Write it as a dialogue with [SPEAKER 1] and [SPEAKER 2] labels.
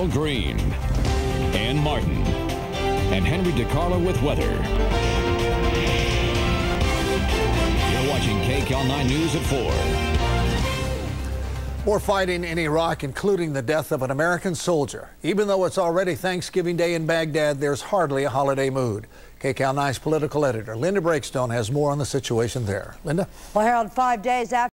[SPEAKER 1] Harold Green, Ann Martin, and Henry DeCarlo with weather. You're watching KCAL 9 News at 4.
[SPEAKER 2] More fighting in Iraq, including the death of an American soldier. Even though it's already Thanksgiving Day in Baghdad, there's hardly a holiday mood. KCAL 9's political editor Linda Breakstone has more on the situation there. Linda?
[SPEAKER 3] Well, Harold, 5 days after